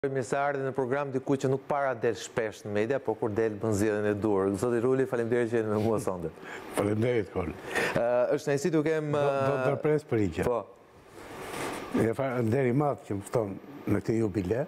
Mirë se ardhi në program diku që nuk para del shpesh në media, po kur del bën zgjedhjen e dur. Zoti Ruli, faleminderit që jeni me mua sonte. Faleminderit, Kol. Është nëjësi të kem... Do të ndërpres për ikje. Po. E farë nderi madh që më fton në këtë jubile,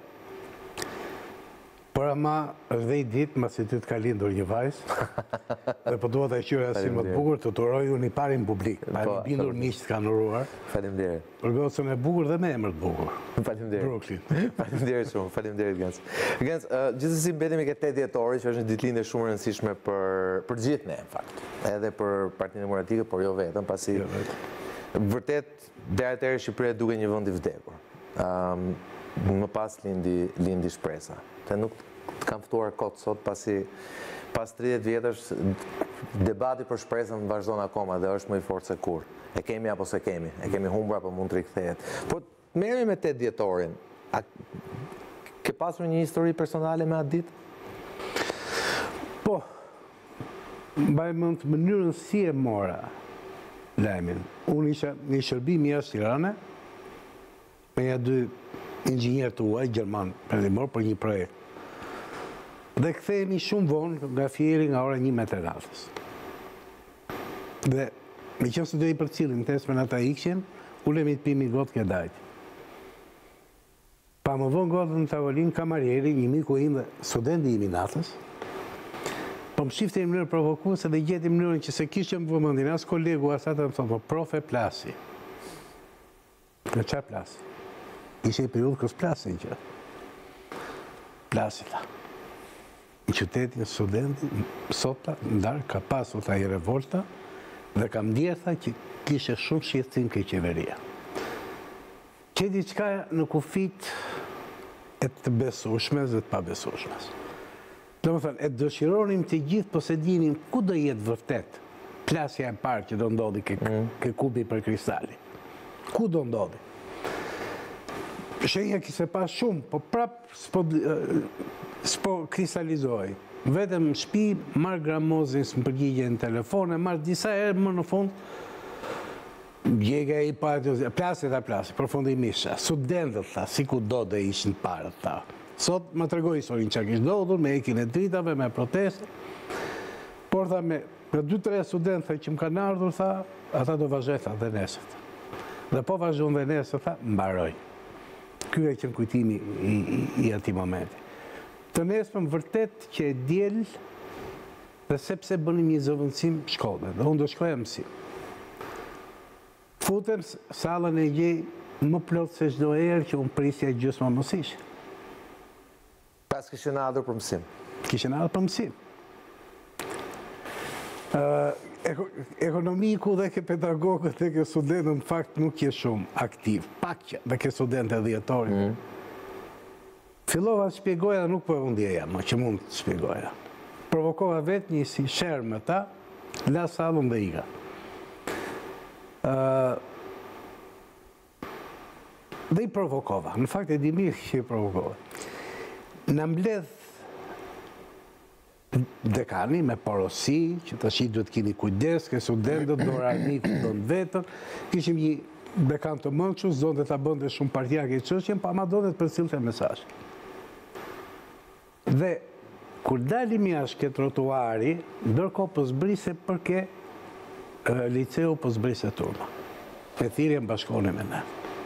por ama është dhe i ditë mas që ty të ka lindur një vajzë, dhe po duhet e qyra si më të bukur të uroj unë i parin publik, pa një bindur miqë të kanë uruar. Faleminderit. Për gocën e bukur dhe me emër të bukur. Faleminderit. Brooklyn. Faleminderit shumë, faleminderit Gens. Gens, gjithsesi mbetemi ke 8 dhjetori, që është një ditëlindje shumë e rëndësishme për gjithë ne, në fakt. Edhe për Partinë Demokratike, por jo vetëm, pasi vërtet deri atëherë Shqipëria duke një vend i vdekur. Më pas lindi shpresa. Të nuk të kam ftuar kot sot pasi pas 30 vjetësh debati për shpresën vazhdon akoma dhe është më i fortë se kur. E kemi apo se kemi? E kemi humbur apo mund të rikthehet? Po merremi me 8 dhjetorin. A ke pasur një histori personale me atë ditë? Po. Mbaj mend mënyrën si e mora lajmin. Unë isha një shërbim jashtë Tirane me ja dy inxhinier të uaj, Gjerman, perëndimor, për një projekt. Dhe kthehemi shumë vonë nga Fieri nga ora 1 me të radhës. Dhe me qënë se do i përcilin në tesmen ata ikshin, ulemi të pimi gotë ke dajtë. Pa më vonë gotë në tavolin kamarjeri, një miku im dhe studenti i minatës, po më shifte i mënyrë provokuese dhe gjeti mënyrën që se kishë më vëmëndin, as kolegu asata më thonë, po profe plasi. Në qa plasi? Ishe i periudhë kësë plasin që. Plasita. Në qytetin studenti, sota, ndarë, ka pasur ta i revolta dhe kam ndjetha që kishe shumë shqetësim këj qeveria. Që diçka në kufit e të besueshmes dhe të pabesueshmes. Do më thënë, e dëshironim të gjithë, po se dinim ku do jetë vërtet plasja e parë që do ndodhi ke kubi për kristali. Ku do ndodhi? Shenja kise pas shumë, po prap s'po kristalizoj. Vetëm në shtëpi, marrë gramozin së më përgjigje në telefon, e marrë disa herë më në fund, gjega i partë, plasit, përfundimisht, studentët, tha, si ku do dhe ishën parë, tha. Sot më tregoj historin që kishë ndodhur, me ekin e dritave, me proteste, por tha, me 2-3 studentë që më kanë ardhur, tha, ata do vazhdojnë dhe nesët. Dhe po vazhdojnë dhe nesët, tha, mbaroj. Ky e qenë kujtimi i ati momenti. Të nesëm vërtet që e djel dhe sepse bënim një zëvëndësim shkolle, dhe unë do shkoja mësim. Futem salën e gjej më plot se çdo herë që unë prisja gjysma mësish. Pas kishin ardhur për mësim? Kishin ardhur për mësim. Ekonomiku dhe ke pedagogët dhe ke studentët në fakt nuk je shumë aktiv. Pak që dhe ke studentët e dhjetorin. Fillova të shpjegoja dhe nuk po e undjeja, më që mund të shpjegoja. Provokova vetë një si shërë me ta, la salën dhe iga. Dhe i provokova. Në fakt e di mirë që i provokova. Në mbledh dekani me porosi, që të shi duhet kini kujdes, ke studentët, dorani këndon vetën, kishim një dekan të mënqus, zonë të ta bënde shumë partijake i qështjen, pa ma donet për cilë të mesazh. Dhe, kur dalim jashtë ke trotuari, ndërko për zbrise përke liceu për zbrise turma. E thirje më bashkone me ne.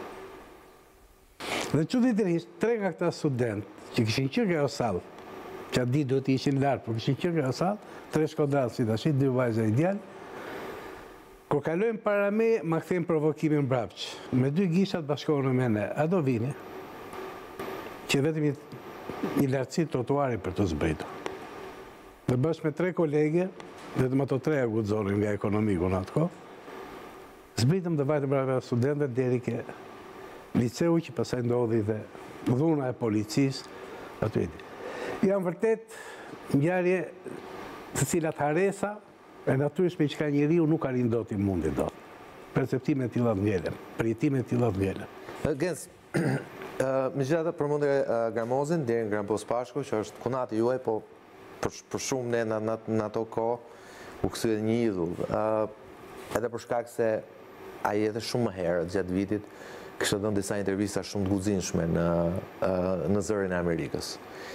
Dhe që ditërisht, 3 nga këta student, që kishin qërë o salë, që atë ditë do të ishin lartë, për këshin qërë o salë, 3 shkodratë si të ashit, 2 vajzë e ideal, kur kalojmë para me, ma këthejmë provokimin mbrapqë, me 2 gishat bashkone me ne, a do vini, që vetëm një lartësi trotuari për të zbritur. Dhe bashkë me 3 kolege, vetëm ato 3 agudzonin nga ekonomiku në atë kohë, zbritëm dhe vajtë brave studentët deri ke liceu që pasaj ndodhi dhe dhuna e policisë, ato i di. Jam vërtet ngjarje të cilat haresa e natyrshme që ka njeriu nuk ka rindot i mundi dot. Perceptime të tilla të vjelen, përjetime të tilla të vjelen. Gens, megjithatë përmendë Gramozin deri në Grampos Pashku, që është kunati juaj, po për shumë ne në ato kohë u kthye një idhull. Edhe për shkak se ai edhe shumë më herë gjatë vitit kishte dhënë disa intervista shumë të guximshme në zërin e Amerikës.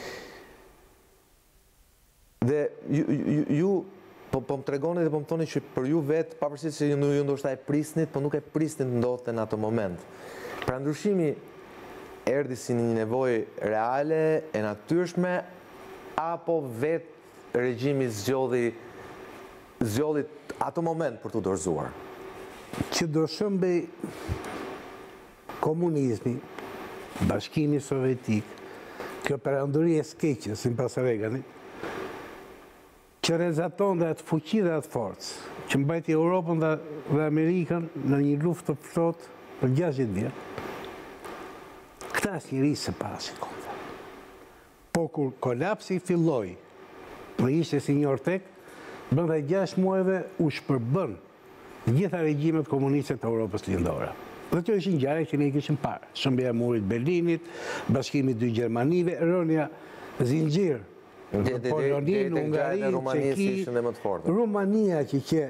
Dhe ju po më tregoni dhe po më thoni që për ju vetë, pavarësisht se ju ndoshta e prisnit, po nuk e prisnit ndodhte në atë moment. Pra ndryshimi erdhi si një nevojë reale, e natyrshme, apo vetë regjimi zgjodhi atë moment për të dorëzuar? Që do shëmbej komunizmi, Bashkimi Sovjetik, kjo peranduri e skeqe, si pas Reaganit, që rezaton dhe atë fuqi dhe atë forcë, që mbajti Europën dhe Amerikën në një luftë të plotë për 60 vjetë, këta asnjëri se pasi konta. Po kur kolapsi filloi dhe ishte si një ortek, brenda 6 muajve u shpërbën të gjitha regjimet komuniste të Europës lindore. Dhe kjo ishin ngjarje që ne i kishim parë. Shëmbja e murit Berlinit, bashkimi i dy Gjermanive, rënja zinxhir Polonin, Ungari, Çeki, Rumania që ke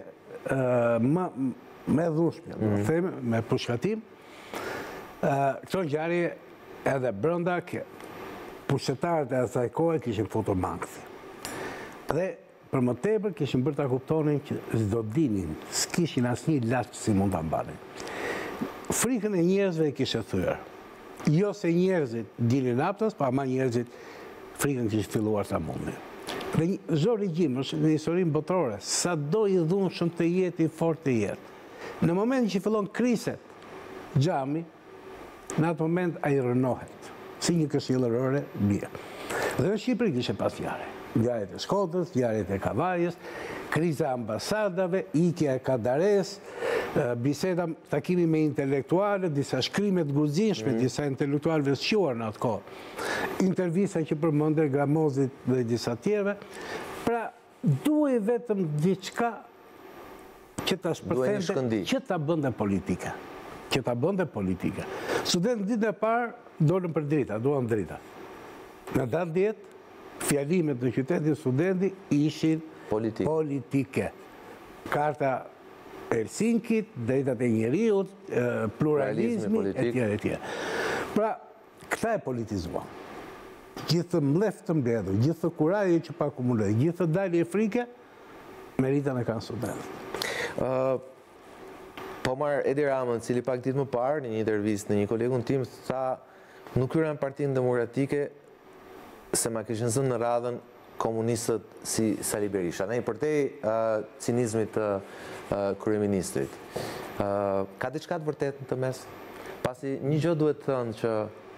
me dhushme, me pushkatim, këto ngjarje edhe brenda pushtetarët e asaj kohe kishin futur mangthi. Dhe për më tepër kishin bërë ta kuptonin që s'do dinin, s'kishin asnjë laç si mund ta mbanin. Frikën e njerëzve e kishte thyer. Jo se njerëzit dilin naptas, pa ama njerëzit frikën kishte filluar ta mundin. Dhe një çdo regjim në historinë botërore, sado i dhunshëm të jetë, i fortë të jetë. Në momentin që fillon kriset xhami, në atë moment ai rënohet, si një këshillërore bie. Dhe në Shqipëri kishte pas ngjarje. Ngjarjet e Shkodrës, ngjarjet e Kavajës, kriza e ambasadave, ikja e Kadares, biseda, takimi me intelektualët, disa shkrimet guximshme, disa intelektualëve sqaruar në atë kohë. Intervista që përmendën Gramozit dhe disa tjerëve. Pra, duhej vetëm diçka që ta shpërthente, që ta bënte politika. Që ta bënte politika. Studentët ditën e parë dolën për drita, duan drita. Në datë 10, fjalimet në qytetin studenti ishin politike. Karta Helsinkit, drejtat e njeriut, pluralizmi, etj. Pra, këta e politizuan. Gjithë mlef të mbledhur, gjithë kuraje që pa akumuloj, gjithë dalje frike, meritën e kanë studentët. Po marr Edi Ramën, cili pak ditë më parë, në një intervistë në një kolegun tim, tha nuk hyrën Partinë Demokratike se ma kishin zënë në radhën komunistët si Sali Berisha. Ne i përtej cinizmit të kryeministrit. Ka diçka të vërtetë në të mes? Pasi një gjë duhet thënë që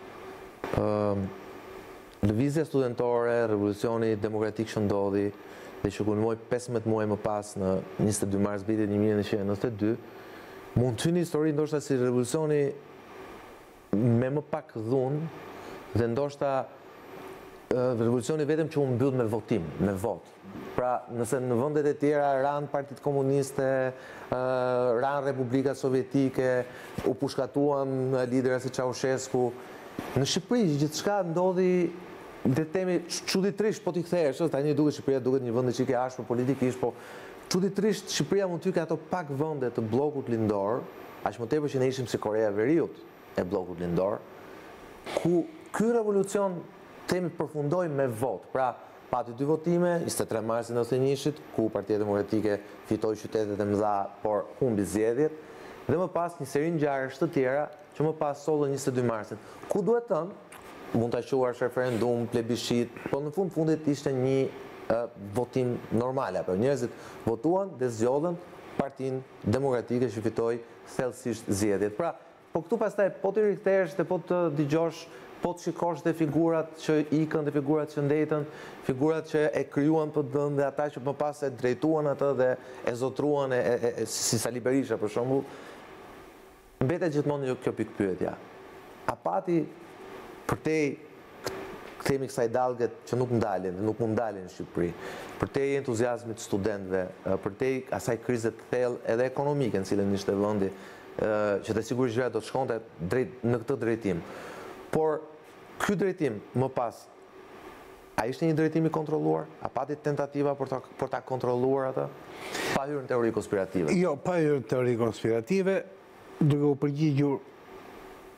lëvizja studentore, revolucioni demokratik që ndodhi dhe që kulmoi 15 muaj më pas në 22 mars vitit 1992, mund të hyjë në histori ndoshta si revolucioni me më pak dhunë dhe ndoshta revolucioni vetëm që u mbyll me votim, me vot. Pra, nëse në vendet e tjera ranë Partitë Komuniste, ranë Republika Sovjetike, u pushkatuan lidera si Ceaușescu, në Shqipëri gjithçka ndodhi dhe temi çuditërisht po t'i kthehesh, tani duket Shqipëria duket një vend që ke ashpër politikisht, po çuditërisht Shqipëria mund të hyjë ato pak vende të bllokut lindor, aq më tepër që ne ishim si Korea e Veriut e bllokut lindor, ku ky revolucion temi përfundoi me vot. Pra, pati 2 votime, 23 marsin 91-shit, ku Partia Demokratike fitoi qytetet e mëdha, por humbi zgjedhjet, dhe më pas një seri ngjarjesh të tjera që më pas sollën 22 marsin. Ku duhet thënë, mund ta quash referendum, plebiscit, po në fundit ishte një votim normal, apo njerëzit votuan dhe zgjodhen Partinë Demokratike që fitoi thellësisht zgjedhjet. Pra, po këtu pastaj po të rikthehesh dhe po të dëgjosh, po të shikosh dhe figurat që ikën dhe figurat që ndetën, figurat që e krijuan PD-n dhe ata që më pas e drejtuan atë dhe e zotruan si Sali Berisha për shembull, mbetet gjithmonë kjo pikpyetja. A pati përtej themi kësaj dallgët që nuk ndalen dhe nuk mund ndalen në Shqipëri, përtej entuziazmit studentëve, përtej asaj krize të thellë edhe ekonomike në cilën ishte vendi, që të sigurisht do të shkonte në këtë drejtim. Por ky drejtim më pas, a ishte një drejtim i kontrolluar? A pati tentativa për ta kontrolluar atë? Pa hyrë në teori konspirative. Jo, pa hyrë në teori konspirative, duke u përgjigjur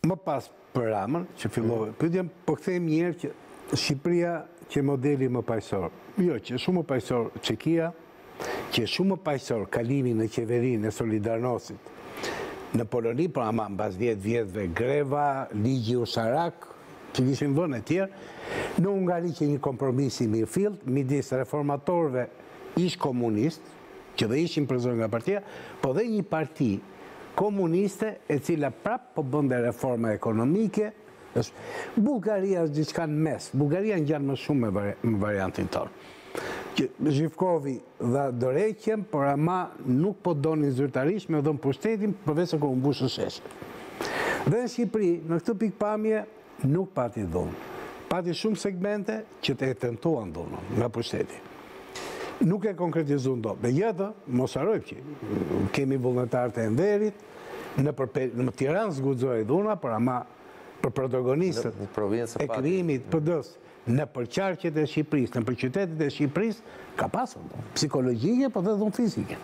Më pas për Ramën, që fillove, pyetjem, po kthejmë një herë që Shqipëria që modeli më paqësor. Jo, që shumë më paqësor Çekia, që shumë më paqësor kalimi në qeverinë e Solidarnosit në Poloni, por ama mbas 10 vjetëve greva, ligji Usharak, që kishin vënë e tjerë, në Ungari që një kompromis i mirëfillt midis reformatorëve ish komunist, që dhe ishin prezorë nga partia, po dhe një parti komuniste e cila prap po bënde reforma ekonomike. Bullgaria është diçka në mes. Bullgaria ngjan më shumë me variantin tonë. Zhivkovi dha dorëheqjen, por ama nuk po donin zyrtarisht me dhënë pushtetin përveç se u mbushën sheshe. Dhe në Shqipëri, në këtë pikpamje, nuk pati dhunë. Pati shumë segmente që të e tentuan dhunën nga pushteti. Nuk e konkretizuan dot. Me jetë, mos harrojmë që kemi vullnetarët e Enverit, në Tiranë zguxoi dhuna, por ama për protagonistët e krijimit PD-s në përqarqet e Shqipërisë, në përqytetet e Shqipërisë, ka pasur dhunë psikologjike, po dhe dhunë fizike.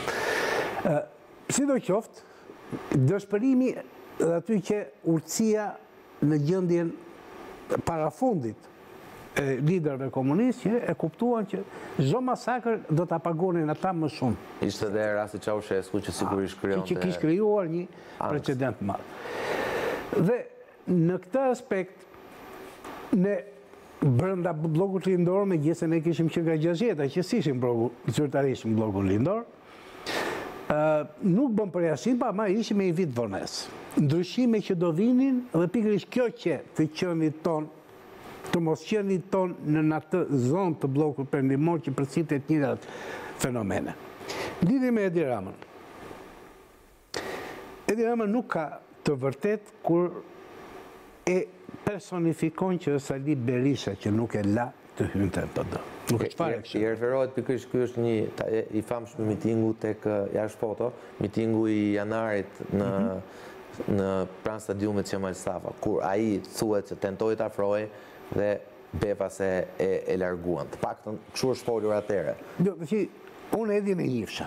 Sidoqoftë, dëshpërimi dhe aty që urtësia në gjendjen parafundit e liderëve komunistë që e kuptuan që çdo masakër do ta paguonin ata më shumë. Ishte dhe rasti Ceaușescu që sigurisht krijonte. Që kishte krijuar një precedent të madh. Dhe në këtë aspekt, ne brenda bllokut lindor, megjithëse ne kishim që nga 60-ta që s'ishim zyrtarisht në bllokun lindor, nuk bën përjashtim, pa ma ishim me i vit vonesë. Ndryshime që do vinin dhe pikërisht kjo që të qenit ton, të mos qenit ton në atë zonë të bllokut perëndimor që përcitet një fenomene. Lidhje me Edi Ramën. Edi Rama nuk ka të vërtet kur e personifikon që është Sali Berisha që nuk e la të hynte në PD. Nuk është fare kështu. I referohet pikërisht ky është një i famshëm mitingu tek jashtë foto, mitingu i janarit në pranë stadiumit Qemal Stafa, kur ai thuhet se tentoi të afrohej dhe befas e larguan. Të paktën kështu është folur atëherë. Jo, unë Edin e njihsha.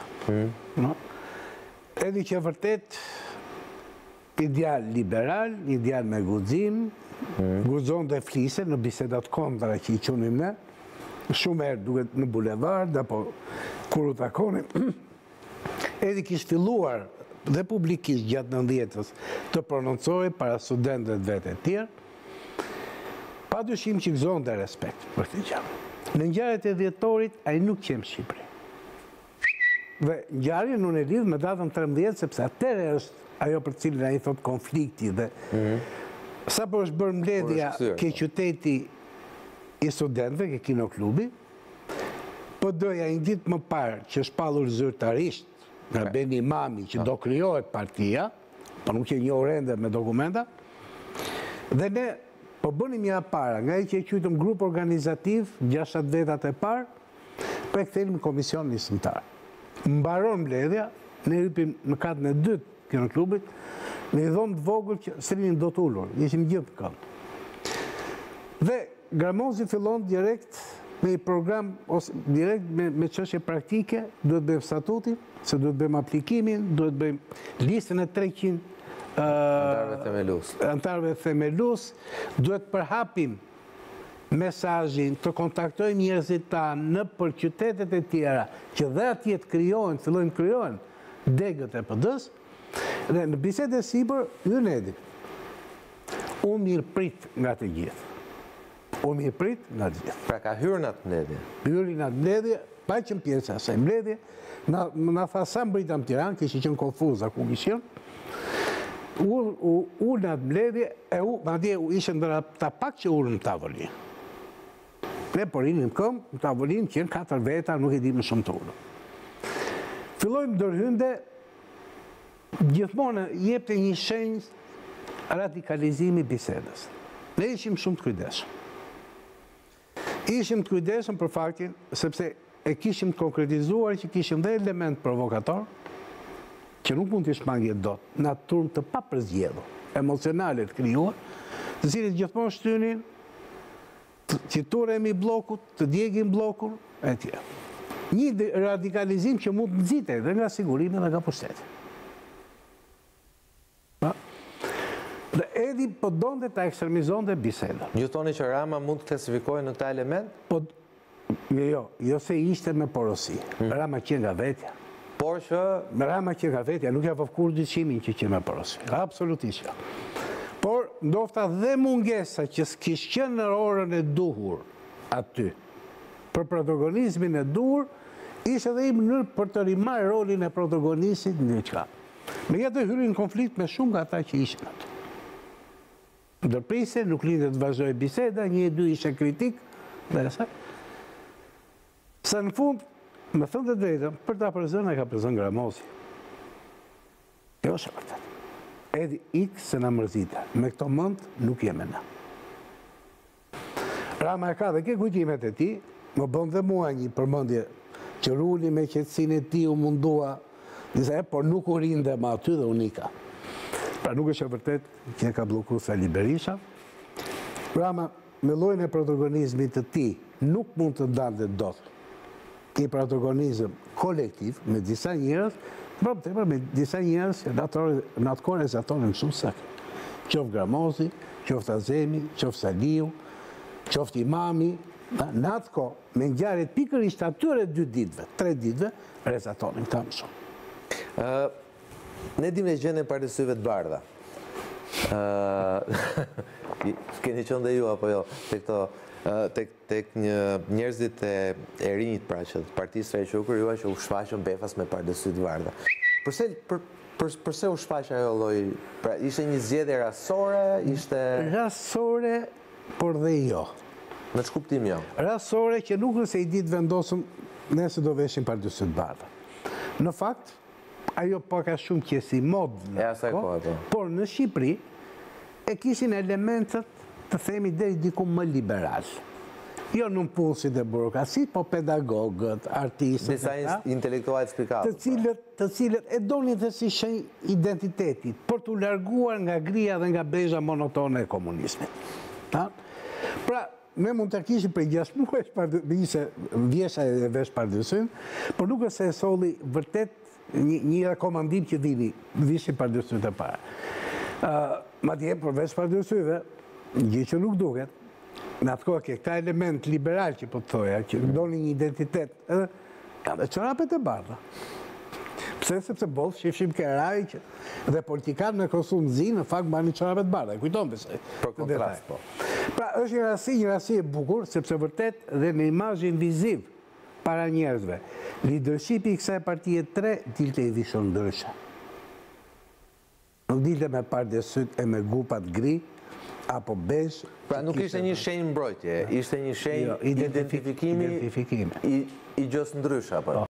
Edi që vërtet ideal liberal, ideal me guxim, guxon dhe flise në bisedat kontra që i qunim ne, shumë herë duket në bulevard, apo kur u takonin. Edi kishte filluar dhe publikisht gjatë 90-s të prononcojë para studentëve vetë e tjerë, pa dyshim që gëzonte respekt për këtë gjë. Në ngjarjet e dhjetorit ai nuk qem Shqipëri. Dhe ngjarjen unë e lidh me datën 13, sepse atëherë është ajo për cilën ai thot konflikti dhe sapo është bërë mbledhja ke qyteti i studentëve, ke kinoklubi, PD-ja një ditë më parë që shpallur zyrtarisht nga Beni Mami që do krijohet partia, po nuk e njoh rende me dokumenta, dhe ne po bënim një para, nga ai që e quajtëm grup organizativ, 6 vetat e parë, po e kthenim në komision nisëmtar. Mbaron mbledhja, ne hypim në katën e dytë kinoklubit, në një dhomë të vogël që s'rinin do të ulur, ishim gjithë këmbë. Dhe Gramozi fillon direkt me një program, ose direkt me çështje praktike, duhet bëjmë statutin, se duhet bëjmë aplikimin, duhet bëjmë listën e 300 antarëve themelus, duhet përhapim mesazhin, të kontaktojmë njerëzit tanë në për qytetet e tjera, që dhe atje të krijohen, fillojnë krijohen degët e PD-s, dhe në bisedë e sipër, hyn Edi. Unë mirë prit nga të gjithë. Unë mirë prit nga të gjithë. Pra ka hyrë në atë mbledhje. Hyri në atë mbledhje, pa qenë pjesë e asaj mbledhje, na tha sa mbritam Tiranë, kishte qenë konfuza ku kishin. Unë në atë mbledhje, madje ishte ndër ata pak që ulën në tavolinë. Ne porinim këmbë, në tavolinë që janë 4 veta, nuk e di më shumë të ulën. Fillojmë ndërhynde, gjithmonë jepte një shenjë radikalizimi bisedës. Ne ishim shumë të kujdesshëm. Ishim të kujdesshëm për faktin, sepse e kishim të konkretizuar që kishim dhe element provokator, që nuk mund të shmangjet dot, në atë turm të papërzgjedhur, emocionale të krijuar, të cilët gjithmonë shtynin që turremi bllokut, të djegim bllokun, etj. Një radikalizim që mund të nxitej dhe nga sigurimi dhe nga pushteti. Edi po donte ta ekstremizonte bisedën. Ju thoni që Rama mund të klasifikohet në këta element? Po, jo se ishte me porosi. Rama që nga vetja. Por që... Rama që nga vetja, nuk ja vëfkur dyqimin që me porosi. Absolutisht jo. Por, ndofta dhe mungesa që s'kish qenë në orën e duhur aty, për protagonizmin e duhur, ishte dhe i mënyrë për të rimarë rolin e protagonistit në qka. Me jetë hyrin konflikt me shumë nga ata që ishin aty. Ndërprise, nuk lindet të vazhdoj biseda, një e dy ishe kritik, dhe sa. Sa në fund, me thënë të drejtëm, për ta përzën e ka përzën Gramosi. Jo është vërtet. Edi ikë se në mërzita. Me këto mënd, nuk jeme na. Rama e ka dhe ke kujtimet e ti, më bën dhe mua një përmëndje që ruli me qetësin e ti u mundua, por nuk u rinde ma aty dhe unika. Pra nuk është e vërtet që ka bloku Sali Berisha. Rama, me llojin e protagonizmit të ti, nuk mund të ndalë dot një protagonizëm kolektiv me disa njerëz, me disa njerëz që në atë kohë rezatonin shumë sakë. Qoftë Gramosi, qoftë Azemi, qoftë Saliu, qoftë Imami, në atë kohë, me ngjarjet pikërisht atyre 2 ditëve, 3 ditëve, rezatonin këta më shumë. Ne dim e gjendjen e Partisë të Bardha. Keni qenë dhe ju apo jo tek njerëzit e rinjt pra që Partisë së Requkër juaj që u shfaqën befas me Partisë të Bardha. Përse u shfaq ajo lloj? Pra ishte një zgjedhje rastësore, ishte rastësore, por dhe jo. Në ç'kuptim jo? Rastësore që nuk nëse i ditë vendosëm nëse do veshim Partisë të Bardha. Në fakt, ajo ka shumë që si modë në kohë, por në Shqipëri e kishin elementet të themi deri diku më liberal. Jo në punësit e burokrasit, po pedagogët, artistët, disa intelektualët spikatë, të cilët e donin dhe si shenjë identitetit, për të larguar nga grija dhe nga bezha monotone e komunizmit. Pra, ne mund të kishim për 6 muaj vjesha e vesh Partisën, por nuk e se e solli vërtet një rekomandim që vishin Partisën e para. Ma dje, përveç Partisëve, gjë që nuk duket, në atë kohë këta element liberal që po të thoja, që doni një identitet, kanë dhe çorapet e bardha. Pse sepse bollë shifshim Keraj dhe politikanë në Kosovë zi, në fakt bani çorapet bardha, e kujton besoj. Për kontrast, po. Pra, është një rasti e bukur, sepse vërtet dhe në imazhin viziv para njerëzve, leadershipi i kësaj partie 3 dilte i vishon ndryshe. Nuk dilte me pardesyt e me gupat gri, apo bezh. Pra nuk ishte një shenjë mbrojtje, ishte një shenjë identifikimi i gjës ndryshe, apo?